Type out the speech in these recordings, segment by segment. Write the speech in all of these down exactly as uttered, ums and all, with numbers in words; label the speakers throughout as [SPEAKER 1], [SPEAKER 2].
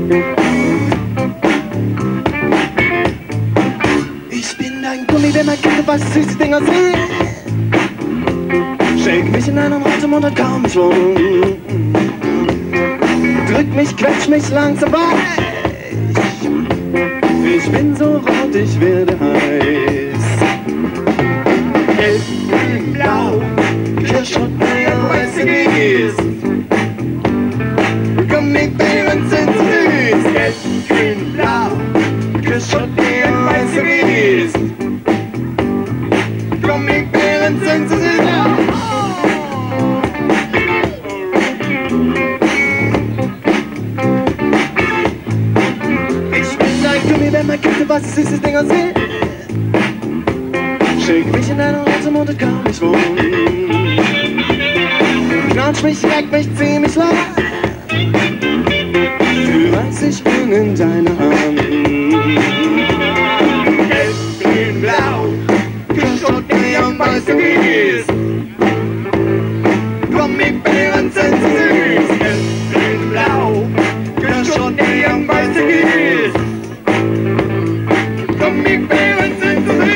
[SPEAKER 1] Ich bin dein Gummibär, mein Kind, was süße Dinger sind. Shake mich in einem Atem und kaum Schwung. Drück mich, quetsch mich langsam weich. Ich bin so rot, ich werde heiß. Gelb, grün, blau, Kirschrot, Meer, weiße Gieß. Gummibären sind so süß. Gelb, grün, blau, Kirschrot, Meer, weiße Gieß. Gummibären sind so süß. Gummibär, mein Kind, was süßes Dinger sind. Schick mich in deinen roten Mund und kaum nicht wohnen. Knatsch mich, leck mich, zieh mich lang. Du weißt, ich bin in deiner Hand. Gelb, grün, blau, Kirschrot, Neon, weiße Gieß. Gummibären sind so süß. Gelb, grün, blau, Kirschrot, Neon, weiße Gieß. Gummibären sind so süß.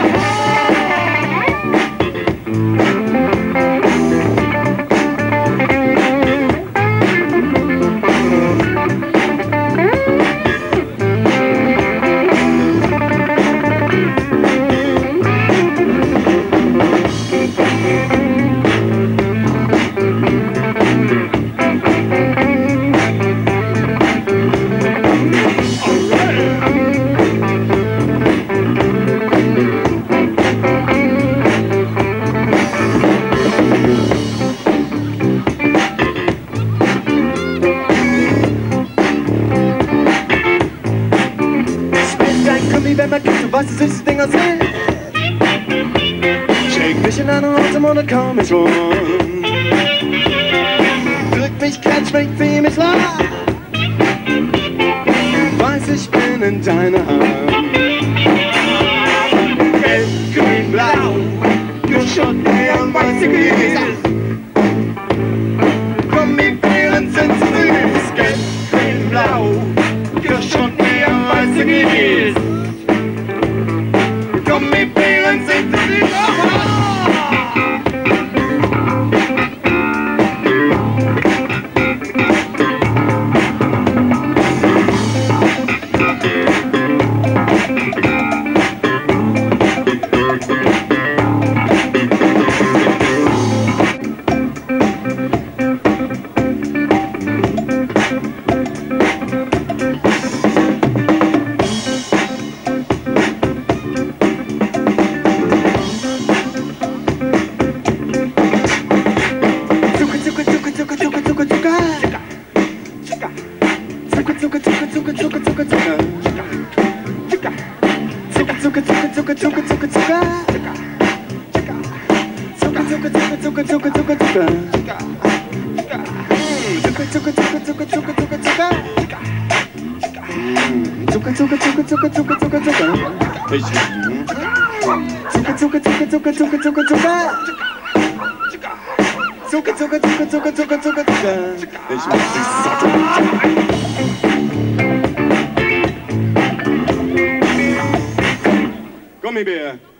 [SPEAKER 1] Gummibär, mein Kind, was die süße Dinger sind. Shake mich in einen Atem und kaum mich wohnen. Drück mich, quetsch mich, zieh mich lang. Weiß, ich bin in deiner Hand. Gelb, grün, blau, Kirschrot, Neon, weiße Gieß. Gummibären sind so süß. Gelb, grün, blau, Kirschrot, Neon, weiße Gieß. Gummibären sind so süß. Gummibär.